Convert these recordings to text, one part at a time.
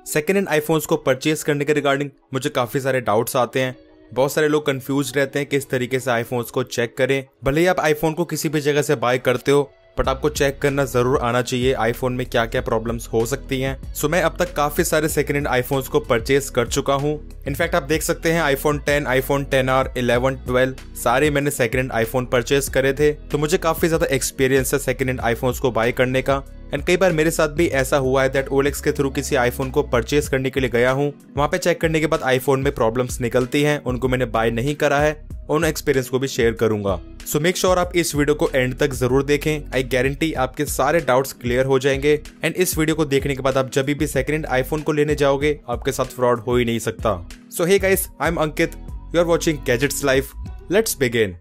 Second hand iPhones को purchase करने के रिगार्डिंग मुझे काफी सारे डाउट्स आते हैं। बहुत सारे लोग कंफ्यूज रहते हैं किस तरीके से आईफोन्स को चेक करें। भले ही आप आईफोन को किसी भी जगह से बाय करते हो, बट आपको चेक करना जरूर आना चाहिए आईफोन में क्या क्या प्रॉब्लम्स हो सकती हैं। सो मैं अब तक काफी सारे सेकेंड हैंड आईफोन्स को परचेज कर चुका हूं। इनफैक्ट आप देख सकते हैं आईफोन 10, आईफोन 10R, 11, 12 सारे मैंने सेकेंड हैंड आईफोन परचेज करे थे। तो मुझे काफी ज्यादा एक्सपीरियंस है सेकेंड हैंड आईफोन्स को बाय करने का। एंड कई बार मेरे साथ भी ऐसा हुआ है दैट OLX के थ्रू किसी आईफोन को परचेज करने के लिए गया हूँ, वहां पे चेक करने के बाद आईफोन में प्रॉब्लम्स निकलती हैं, उनको मैंने बाय नहीं करा है, उन एक्सपीरियंस को भी शेयर करूंगा। सो मेक श्योर आप इस वीडियो को एंड तक जरूर देखें। आई गारंटी आपके सारे डाउट्स क्लियर हो जाएंगे। एंड इस वीडियो को देखने के बाद आप जब भी सेकेंड हैंड आईफोन को लेने जाओगे आपके साथ फ्रॉड हो ही नहीं सकता। So hey guys, I am Ankit, you are watching Gadgets Life. Let's begin.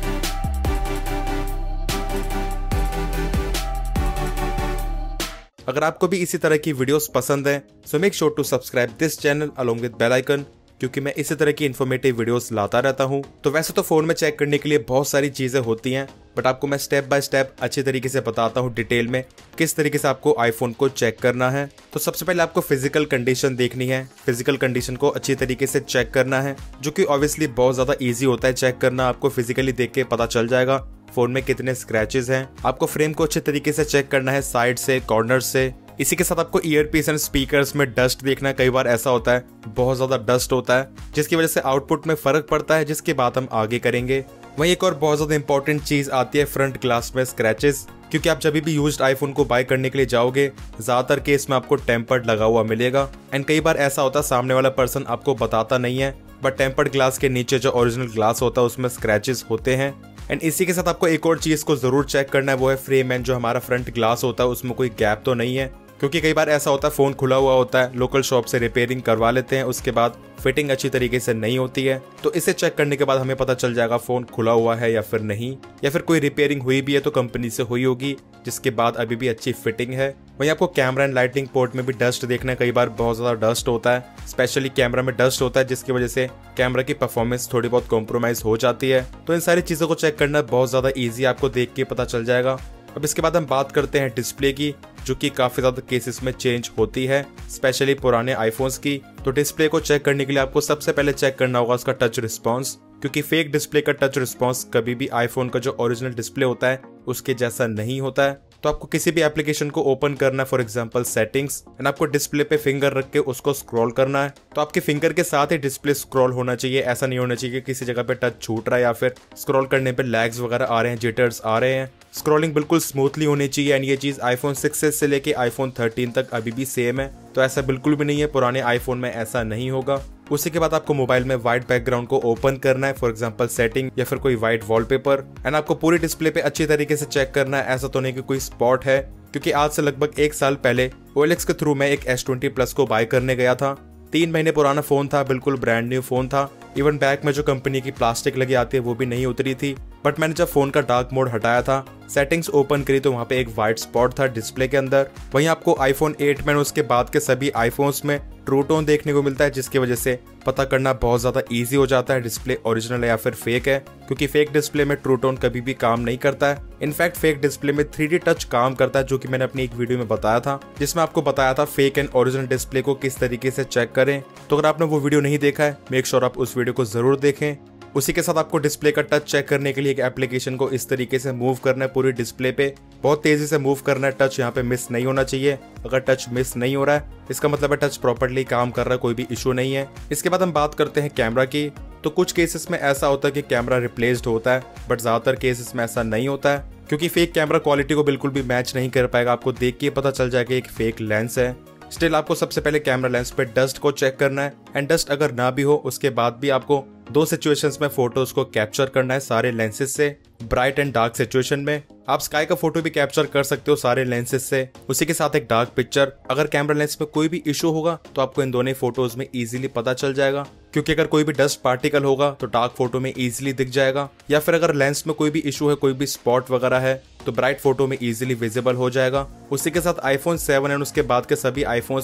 अगर आपको भी इसी तरह की वीडियोस पसंद हैं, so make sure to subscribe this channel along with bell icon, क्योंकि मैं इसी तरह की इन्फॉर्मेटिव वीडियोस लाता रहता हूं। तो वैसे तो फोन में चेक करने के लिए बहुत सारी चीजें होती हैं, बट आपको मैं स्टेप बाय स्टेप अच्छी तरीके से बताता हूं डिटेल में किस तरीके से आपको आईफोन को चेक करना है। तो सबसे पहले आपको फिजिकल कंडीशन देखनी है। फिजिकल कंडीशन को अच्छी तरीके से चेक करना है, जो कि ऑब्वियसली बहुत ज्यादा ईजी होता है चेक करना। आपको फिजिकली देख के पता चल जाएगा फोन में कितने स्क्रैचेस हैं। आपको फ्रेम को अच्छे तरीके से चेक करना है, साइड से, कॉर्नर से। इसी के साथ आपको ईयरपीस एंड स्पीकर्स में डस्ट देखना है। कई बार ऐसा होता है बहुत ज्यादा डस्ट होता है, जिसकी वजह से आउटपुट में फर्क पड़ता है, जिसके बाद हम आगे करेंगे। वहीं एक और बहुत ज्यादा इंपॉर्टेंट चीज आती है फ्रंट ग्लास में स्क्रैचेस, क्योंकि आप जब भी यूज्ड आईफोन को बाय करने के लिए जाओगे ज्यादातर केस में आपको टेम्पर्ड लगा हुआ मिलेगा। एंड कई बार ऐसा होता है सामने वाला पर्सन आपको बताता नहीं है, बट टेम्पर्ड ग्लास के नीचे जो ओरिजिनल ग्लास होता है उसमें स्क्रैचेस होते हैं। एंड इसी के साथ आपको एक और चीज को जरूर चेक करना है, वो है फ्रेम एंड जो हमारा फ्रंट ग्लास होता है उसमें कोई गैप तो नहीं है, क्योंकि कई बार ऐसा होता है फोन खुला हुआ होता है, लोकल शॉप से रिपेयरिंग करवा लेते हैं, उसके बाद फिटिंग अच्छी तरीके से नहीं होती है। तो इसे चेक करने के बाद हमें पता चल जाएगा फोन खुला हुआ है या फिर नहीं, या फिर कोई रिपेयरिंग हुई भी है तो कंपनी से हुई होगी, जिसके बाद अभी भी अच्छी फिटिंग है। वहीं आपको कैमरा एंड लाइटिंग पोर्ट में भी डस्ट देखना है। कई बार बहुत ज्यादा डस्ट होता है, स्पेशली कैमरा में डस्ट होता है, जिसकी वजह से कैमरा की परफॉर्मेंस थोड़ी बहुत कॉम्प्रोमाइज हो जाती है। तो इन सारी चीजों को चेक करना बहुत ज्यादा ईजी, आपको देख के पता चल जाएगा। अब इसके बाद हम बात करते हैं डिस्प्ले की, जो कि काफी ज्यादा केसेस में चेंज होती है, स्पेशली पुराने आईफोन्स की। तो डिस्प्ले को चेक करने के लिए आपको सबसे पहले चेक करना होगा उसका टच रिस्पॉन्स, क्योंकि फेक डिस्प्ले का टच रिस्पॉन्स कभी भी आईफोन का जो ओरिजिनल डिस्प्ले होता है उसके जैसा नहीं होता है। तो आपको किसी भी एप्लीकेशन को ओपन करना है, फॉर एग्जांपल सेटिंग्स, एंड आपको डिस्प्ले पे फिंगर रख के उसको स्क्रॉल करना है। तो आपके फिंगर के साथ ही डिस्प्ले स्क्रॉल होना चाहिए। ऐसा नहीं होना चाहिए कि किसी जगह पे टच छूट रहा है या फिर स्क्रॉल करने पे लैग्स वगैरह आ रहे हैं, जिटर्स आ रहे हैं। स्क्रॉलिंग बिल्कुल स्मूथली होनी चाहिए। एंड ये चीज आईफोन 6s से लेके आईफोन 13 तक अभी भी सेम है, तो ऐसा बिल्कुल भी नहीं है पुराने आईफोन में ऐसा नहीं होगा। उसी के बाद आपको मोबाइल में व्हाइट बैकग्राउंड को ओपन करना है, फॉर एग्जांपल सेटिंग या फिर कोई व्हाइट वॉलपेपर। एंड आपको पूरी डिस्प्ले पे अच्छी तरीके से चेक करना है, ऐसा तो नहीं कि कोई स्पॉट है, क्योंकि आज से लगभग 1 साल पहले OLX के थ्रू मैं एक S20 Plus को बाय करने गया था। 3 महीने पुराना फोन था, बिल्कुल ब्रांड न्यू फोन था। इवन बैक में जो कंपनी की प्लास्टिक लगी आती है वो भी नहीं उतरी थी। बट मैंने जब फोन का डार्क मोड हटाया था, सेटिंग्स ओपन करी, तो वहां पे एक व्हाइट स्पॉट था डिस्प्ले के अंदर। वहीं आपको आईफोन 8 में उसके बाद के सभी आईफोन्स में ट्रू टोन देखने को मिलता है, जिसकी वजह से पता करना बहुत ज्यादा इजी हो जाता है डिस्प्ले ओरिजिनल है या फिर फेक है, क्योंकि फेक डिस्प्ले में ट्रू टोन कभी भी काम नहीं करता है। इनफैक्ट फेक डिस्प्ले में 3D टच काम करता है, जो कि मैंने अपनी एक वीडियो में बताया था, जिसमें आपको बताया था फेक एंड ओरिजिनल डिस्प्ले को किस तरीके से चेक करें। तो अगर आपने वो वीडियो नहीं देखा है, मेक श्योर आप उस वीडियो को जरूर देखें। उसी के साथ आपको डिस्प्ले का टच चेक करने के लिए एक एप्लीकेशन को इस तरीके से मूव करना है पूरी डिस्प्ले पे, बहुत तेजी से मूव करना है। टच यहाँ पे मिस नहीं होना चाहिए। अगर टच मिस नहीं हो रहा है इसका मतलब है टच प्रॉपर्ली काम कर रहा है, कोई भी इशू नहीं है। इसके बाद हम बात करते हैं कैमरा की। तो कुछ केसेस में ऐसा होता है कि कैमरा रिप्लेस्ड होता है, बट ज्यादातर केसेस में ऐसा नहीं होता है, क्योंकि फेक कैमरा क्वालिटी को बिल्कुल भी मैच नहीं कर पाएगा। आपको देख के पता चल जाएगा एक फेक लेंस है। स्टिल आपको सबसे पहले कैमरा लेंस पे डस्ट को चेक करना है। एंड डस्ट अगर ना भी हो उसके बाद भी आपको 2 सिचुएशंस में फोटोज को कैप्चर करना है सारे लेंसेज से। ब्राइट एंड डार्क सिचुएशन में आप स्काई का फोटो भी कैप्चर कर सकते हो सारे लेंसेज से, उसी के साथ एक डार्क पिक्चर। अगर कैमरा लेंस में कोई भी इशू होगा तो आपको इन दोनों फोटोज में इजीली पता चल जाएगा, क्योंकि अगर कोई भी डस्ट पार्टिकल होगा तो डार्क फोटो में इजीली दिख जाएगा, या फिर अगर लेंस में कोई भी इशू है, कोई भी स्पॉट वगैरह है, तो ब्राइट फोटो में इजीली विजिबल हो जाएगा। उसी के साथ आईफोन 7 एंड उसके बाद के सभी आईफोन्स में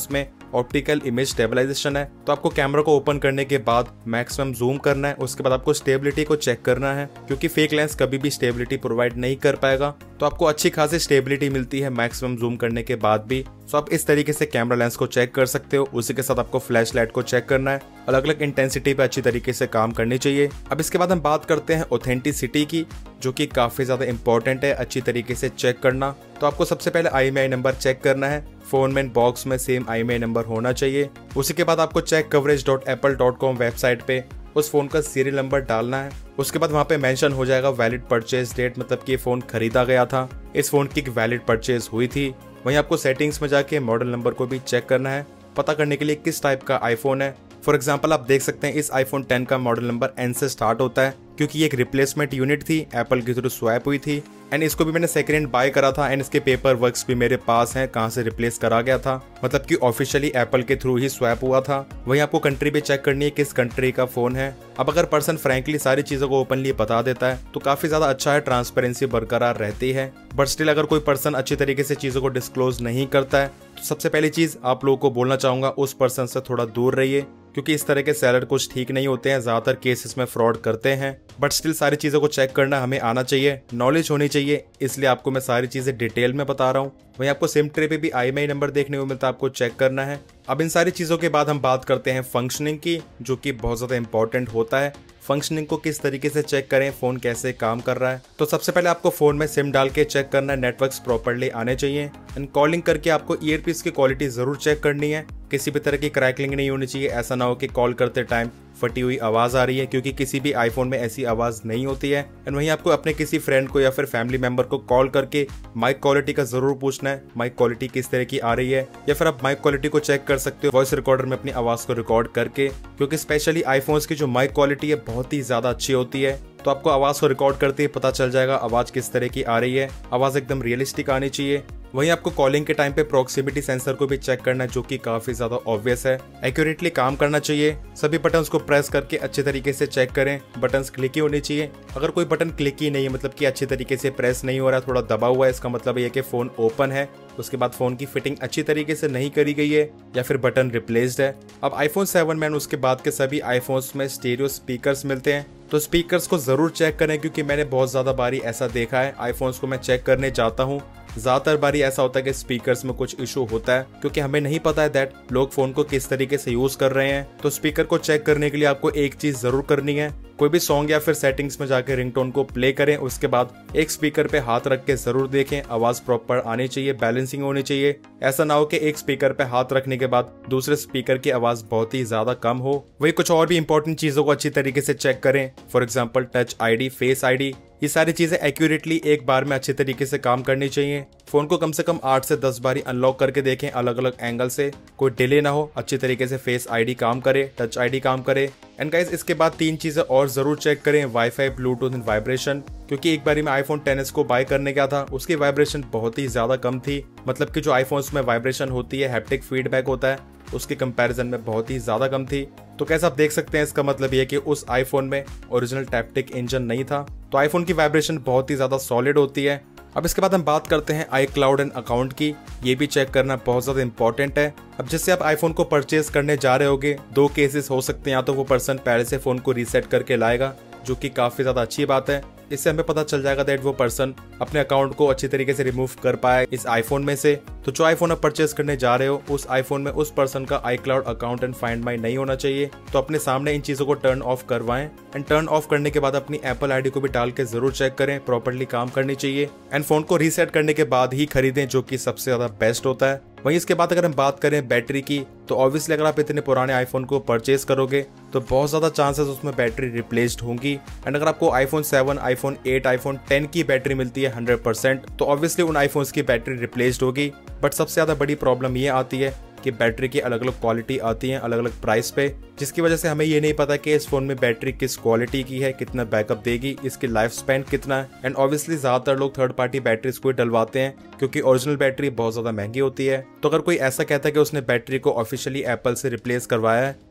ऑप्टिकल इमेज स्टेबलाइजेशन है। तो आपको कैमरा को ओपन करने के बाद मैक्सिमम जूम करना है, उसके बाद आपको स्टेबिलिटी को चेक करना है, क्योंकि फेक लेंस कभी भी स्टेबिलिटी प्रोवाइड नहीं कर पाएगा। तो आपको अच्छी खासी स्टेबिलिटी मिलती है मैक्सिमम जूम करने के बाद भी। तो आप इस तरीके से कैमरा लेंस को चेक कर सकते हो। उसी के साथ आपको फ्लैश लाइट को चेक करना है, अलग अलग इंटेंसिटी पे अच्छी तरीके से काम करनी चाहिए। अब इसके बाद हम बात करते हैं ऑथेंटिसिटी की, जो कि काफी ज्यादा इंपॉर्टेंट है अच्छी तरीके से चेक करना। तो आपको सबसे पहले IMEI नंबर चेक करना है, फोन में बॉक्स में सेम IMEI नंबर होना चाहिए। उसी के बाद आपको checkcoverage.apple.com वेबसाइट पे उस फोन का सीरियल नंबर डालना है। उसके बाद वहाँ पे मेंशन हो जाएगा वैलिड परचेज डेट, मतलब कि ये फोन खरीदा गया था, इस फोन की वैलिड परचेज हुई थी। वहीं आपको सेटिंग्स में जाके मॉडल नंबर को भी चेक करना है, पता करने के लिए किस टाइप का आईफोन है। फॉर एग्जाम्पल आप देख सकते हैं इस iPhone 10 का मॉडल नंबर N से स्टार्ट होता है, क्योंकि ये एक रिप्लेसमेंट यूनिट थी, एप्पल के थ्रू स्वैप हुई थी। एंड इसको भी मैंने सेकेंड हैंड बाय करा था एंड इसके पेपर वर्क्स भी मेरे पास हैं कहाँ से रिप्लेस करा गया था, मतलब कि ऑफिशियली एप्पल के थ्रू ही स्वैप हुआ था। वहीं आपको कंट्री भी चेक करनी है किस कंट्री का फोन है। अब अगर पर्सन फ्रैंकली सारी चीजों को ओपनली बता देता है तो काफी ज्यादा अच्छा है, ट्रांसपेरेंसी बरकरार रहती है। बट स्टिल अगर कोई पर्सन अच्छी तरीके से चीजों को डिस्क्लोज नहीं करता है तो सबसे पहली चीज आप लोगों को बोलना चाहूंगा, उस पर्सन से थोड़ा दूर रहिए, क्योंकि इस तरह के सेलर कुछ ठीक नहीं होते हैं, ज्यादातर केसेस में फ्रॉड करते हैं। बट स्टिल सारी चीजों को चेक करना हमें आना चाहिए, नॉलेज होनी चाहिए, इसलिए आपको मैं सारी चीजें डिटेल में बता रहा हूँ। वहीं आपको सिम ट्रे पे भी IMEI नंबर देखने को मिलता है, आपको चेक करना है। अब इन सारी चीजों के बाद हम बात करते हैं फंक्शनिंग की, जो कि बहुत ज्यादा इंपॉर्टेंट होता है। फंक्शनिंग को किस तरीके से चेक करें, फोन कैसे काम कर रहा है। तो सबसे पहले आपको फोन में सिम डाल के चेक करना है, नेटवर्क्स प्रॉपर्ली आने चाहिए। एंड कॉलिंग करके आपको ईयरपीस की क्वालिटी जरूर चेक करनी है, किसी भी तरह की क्रैकलिंग नहीं होनी चाहिए। ऐसा ना हो कि कॉल करते टाइम फटी हुई आवाज आ रही है, क्योंकि किसी भी आईफोन में ऐसी आवाज नहीं होती है। एंड वहीं आपको अपने किसी फ्रेंड को या फिर फैमिली मेंबर को कॉल करके माइक क्वालिटी का जरूर पूछना है, माइक क्वालिटी किस तरह की आ रही है। या फिर आप माइक क्वालिटी को चेक कर सकते हो वॉइस रिकॉर्डर में अपनी आवाज को रिकॉर्ड करके, क्योंकि स्पेशली आईफोन्स की जो माइक क्वालिटी है बहुत ही ज्यादा अच्छी होती है। तो आपको आवाज को रिकॉर्ड करते ही पता चल जाएगा आवाज किस तरह की आ रही है, आवाज एकदम रियलिस्टिक आनी चाहिए। वहीं आपको कॉलिंग के टाइम पे प्रॉक्सिमिटी सेंसर को भी चेक करना है, जो कि काफी ज्यादा ऑब्वियस है, एक्यूरेटली काम करना चाहिए। सभी बटन्स को प्रेस करके अच्छे तरीके से चेक करें, बटन्स क्लिकी होनी चाहिए। अगर कोई बटन क्लिकी नहीं है, मतलब कि अच्छे तरीके से प्रेस नहीं हो रहा है, थोड़ा दबा हुआ है, इसका मतलब ये कि फोन ओपन है, उसके बाद फोन की फिटिंग अच्छी तरीके से नहीं करी गई है या फिर बटन रिप्लेस्ड है। अब iPhone 7 में उसके बाद के सभी आईफोन्स में स्टीरियो स्पीकर्स मिलते हैं, तो स्पीकर्स को जरूर चेक करें, क्योंकि मैंने बहुत ज्यादा बारी ऐसा देखा है, आईफोन्स को मैं चेक करने जाता हूँ, ज्यादातर बारी ऐसा होता है कि स्पीकर्स में कुछ इशू होता है, क्योंकि हमें नहीं पता है दैट लोग फोन को किस तरीके से यूज कर रहे हैं। तो स्पीकर को चेक करने के लिए आपको एक चीज जरूर करनी है, कोई भी सॉन्ग या फिर सेटिंग्स में जाकर रिंगटोन को प्ले करें, उसके बाद एक स्पीकर पे हाथ रख के जरूर देखें, आवाज प्रॉपर आनी चाहिए, बैलेंसिंग होनी चाहिए। ऐसा ना हो कि एक स्पीकर पे हाथ रखने के बाद दूसरे स्पीकर की आवाज बहुत ही ज्यादा कम हो। वही कुछ और भी इंपॉर्टेंट चीजों को अच्छी तरीके से चेक करें, for example touch ID, face ID, ये सारी चीजें एक्यूरेटली एक बार में अच्छे तरीके से काम करनी चाहिए। फोन को कम से कम 8 से 10 बारी अनलॉक करके देखें अलग अलग एंगल से, कोई डिले ना हो, अच्छी तरीके से फेस ID काम करे, टच ID काम करे। एंड गाइस इसके बाद 3 चीजें और जरूर चेक करें, वाईफाई, ब्लूटूथ एंड वाइब्रेशन, क्योंकि एक बारी मैं iPhone XS को बाय करने गया था, उसकी वाइब्रेशन बहुत ही ज्यादा कम थी, मतलब कि जो आईफोन्स में वाइब्रेशन होती है, हैप्टिक फीडबैक होता है, उसके कंपैरिजन में बहुत ही ज्यादा कम थी। तो कैसे आप देख सकते हैं, इसका मतलब ये कि उस आईफोन में ओरिजिनल टैप्टिक इंजन नहीं था, तो आईफोन की वाइब्रेशन बहुत ही ज्यादा सॉलिड होती है। अब इसके बाद हम बात करते हैं iCloud एंड अकाउंट की, ये भी चेक करना बहुत ज्यादा इंपॉर्टेंट है। अब जिससे आप आईफोन को परचेज करने जा रहे होगे, 2 केसेस हो सकते हैं, या तो वो पर्सन पहले से फोन को रीसेट करके लाएगा, जो कि काफी ज्यादा अच्छी बात है, इससे हमें पता चल जाएगा दैट वो पर्सन अपने अकाउंट को अच्छी तरीके से रिमूव कर पाए इस आईफोन में से। तो जो आईफोन आप परचेज करने जा रहे हो, उस आईफोन में उस पर्सन का iCloud account and find my नहीं होना चाहिए। तो अपने सामने इन चीजों को टर्न ऑफ करवाएं, एंड टर्न ऑफ करने के बाद अपनी एप्पल ID को भी डाल के जरूर चेक करें, प्रॉपर्ली काम करनी चाहिए। एंड फोन को रीसेट करने के बाद ही खरीदें, जो कि सबसे ज्यादा बेस्ट होता है। वहीं इसके बाद अगर हम बात करें बैटरी की, तो ऑब्वियसली अगर आप इतने पुराने आईफोन को परचेज करोगे तो बहुत ज्यादा चांसेस उसमें बैटरी रिप्लेस्ड होंगी। एंड अगर आपको iPhone 7, iPhone 8, iPhone 10 की बैटरी मिलती है 100%, तो ऑब्वियसली उन आईफोन्स की बैटरी रिप्लेस्ड होगी। बट सबसे ज्यादा बड़ी प्रॉब्लम ये आती है कि बैटरी की अलग अलग क्वालिटी आती है अलग अलग प्राइस पे, जिसकी वजह से हमें ये नहीं पता कि इस फोन में बैटरी किस क्वालिटी की है, कितना बैकअप देगी, इसकी लाइफ स्पैन कितना है। एंड ऑब्वियसली ज्यादातर लोग थर्ड पार्टी बैटरीज को डलवाते हैं, क्योंकि ओरिजिनल बैटरी बहुत ज्यादा महंगी होती है। तो अगर कोई ऐसा कहता है कि उसने बैटरी को ऑफिशियली एप्पल से रिप्लेस करवाया है,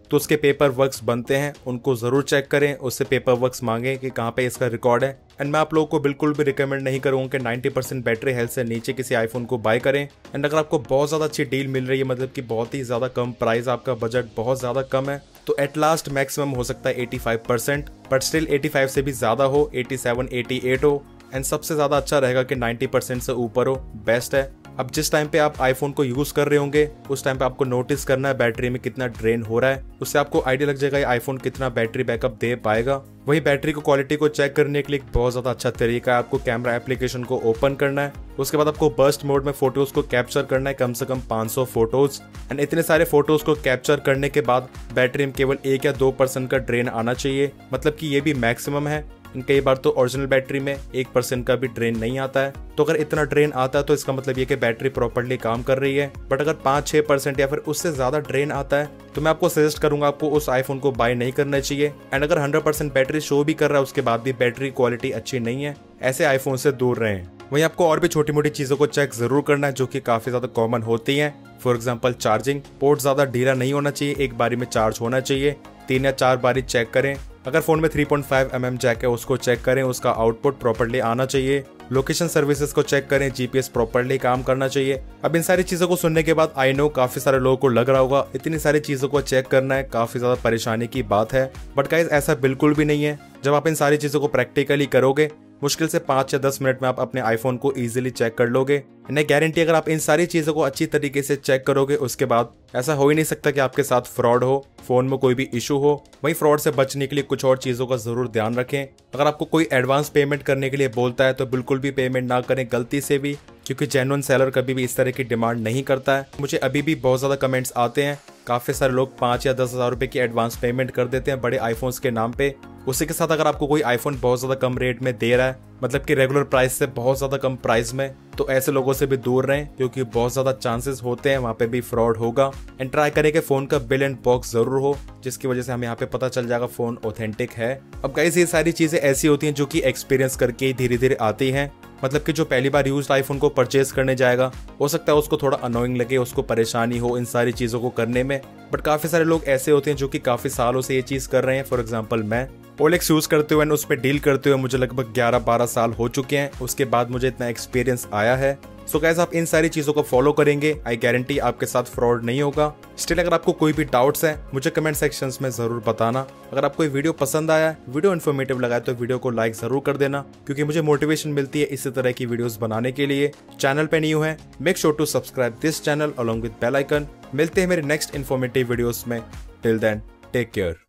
तो उसके पेपर वर्क्स बनते हैं, उनको जरूर चेक करें, उससे पेपर वर्क्स मांगे कि कहाँ पे इसका रिकॉर्ड है। एंड मैं आप लोगों को बिल्कुल भी रिकमेंड नहीं करूँगा कि 90% बैटरी हेल्थ से नीचे किसी आईफोन को बाय करें। एंड अगर आपको बहुत ज़्यादा अच्छी डील मिल रही है, मतलब कि बहुत ही ज़्यादा कम प्राइस, आपका बजट बहुत ज़्यादा कम है, तो एट लास्ट मैक्सिमम हो सकता है 85%, बट स्टिल 85 से भी ज़्यादा हो, 87, 88 हो, एंड सबसे ज़्यादा अच्छा रहेगा कि 90% से ऊपर हो, बेस्ट है। अब जिस टाइम पे आप आईफोन को यूज़ कर रहे होंगे उस टाइम पे आपको नोटिस करना है बैटरी में कितना ड्रेन हो रहा है, उससे आपको आइडिया लग जाएगा ये आईफोन कितना बैटरी बैकअप दे पाएगा। वही बैटरी को क्वालिटी को चेक करने के लिए एक बहुत ज़्यादा अच्छा तरीका है, आपको कैमरा एप्लीकेशन को ओपन करना है, उसके बाद आपको बर्स्ट मोड में फोटोज़ को कैप्चर करना है, कम से कम 500 फोटोज़। एंड इतने सारे फोटोज़ को कैप्चर करने के बाद बैटरी में केवल 1 या 2% का ड्रेन आना चाहिए, मतलब कि ये भी मैक्सिमम है। कई बार तो ओरिजिनल बैटरी में 1% का भी ड्रेन नहीं आता है, तो अगर इतना ड्रेन आता है तो इसका मतलब ये कि बैटरी प्रॉपर्ली काम कर रही है। बट अगर 5-6% या फिर उससे ज्यादा ड्रेन आता है तो मैं आपको सजेस्ट करूंगा आपको उस आईफोन को बाय नहीं करना चाहिए। एंड अगर 100% बैटरी शो भी कर रहा है उसके बाद भी बैटरी क्वालिटी अच्छी नहीं है, ऐसे आईफोन से दूर रहें। वहीं आपको और भी छोटी मोटी चीजों को चेक जरूर करना है जो कि काफी ज्यादा कॉमन होती हैं। फॉर एग्जाम्पल चार्जिंग पोर्ट ज्यादा ढीला नहीं होना चाहिए, एक बारी में चार्ज होना चाहिए, 3 या 4 बारी चेक करें। अगर फोन में 3.5 mm जैक है उसको चेक करें, उसका आउटपुट प्रॉपर्ली आना चाहिए। लोकेशन सर्विसेज को चेक करें, जीपीएस प्रॉपर्ली काम करना चाहिए। अब इन सारी चीजों को सुनने के बाद आई नो काफी सारे लोगों को लग रहा होगा इतनी सारी चीजों को चेक करना है काफी ज्यादा परेशानी की बात है, बट गाइस ऐसा बिल्कुल भी नहीं है। जब आप इन सारी चीजों को प्रैक्टिकली करोगे मुश्किल से 5 या 10 मिनट में आप अपने आईफोन को इजीली चेक कर लोगे। इन्हें गारंटी अगर आप इन सारी चीजों को अच्छी तरीके से चेक करोगे उसके बाद ऐसा हो ही नहीं सकता कि आपके साथ फ्रॉड हो, फोन में कोई भी इशू हो। वही फ्रॉड से बचने के लिए कुछ और चीजों का जरूर ध्यान रखें। अगर आपको कोई एडवांस पेमेंट करने के लिए बोलता है तो बिल्कुल भी पेमेंट ना करें गलती से भी, क्योंकि जेन्युइन सेलर कभी भी इस तरह की डिमांड नहीं करता है। मुझे अभी भी बहुत ज्यादा कमेंट्स आते हैं, काफी सारे लोग 5 या 10 हज़ार रुपए की एडवांस पेमेंट कर देते हैं बड़े आईफोन्स के नाम पे। उसी के साथ अगर आपको कोई आईफोन बहुत ज्यादा कम रेट में दे रहा है, मतलब कि रेगुलर प्राइस से बहुत ज्यादा कम प्राइस में, तो ऐसे लोगों से भी दूर रहें क्योंकि बहुत ज्यादा चांसेस होते हैं वहाँ पे भी फ्रॉड होगा। एंड ट्राई करें कि फोन का बिल एंड बॉक्स जरूर हो, जिसकी वजह से हमें यहाँ पे पता चल जाएगा फोन ऑथेंटिक है। अब गाइस ये सारी चीजें ऐसी होती हैं जो कि एक्सपीरियंस करके धीरे धीरे आती हैं, मतलब कि जो पहली बार यूज्ड आईफोन को परचेज करने जाएगा हो सकता है उसको थोड़ा अनोइंग लगे, उसको परेशानी हो इन सारी चीजों को करने में, बट काफी सारे लोग ऐसे होते हैं जो कि काफी सालों से ये चीज कर रहे हैं। फॉर एग्जांपल मैं ओलेक्स यूज करते हुए उस पर डील करते हुए मुझे लगभग 11-12 साल हो चुके हैं, उसके बाद मुझे इतना एक्सपीरियंस आया है। सो गाइस आप इन सारी चीजों को फॉलो करेंगे, आई गारंटी आपके साथ फ्रॉड नहीं होगा। स्टिल अगर आपको कोई भी डाउट्स है मुझे कमेंट सेक्शंस में जरूर बताना। अगर आपको ये वीडियो पसंद आया, वीडियो इन्फॉर्मेटिव लगा तो वीडियो को लाइक जरूर कर देना, क्योंकि मुझे मोटिवेशन मिलती है इसी तरह की वीडियोस बनाने के लिए। चैनल पे न्यू है, make sure to subscribe this channel along with bell icon. मिलते हैं मेरे नेक्स्ट इन्फॉर्मेटिव वीडियोस में। Till then take care.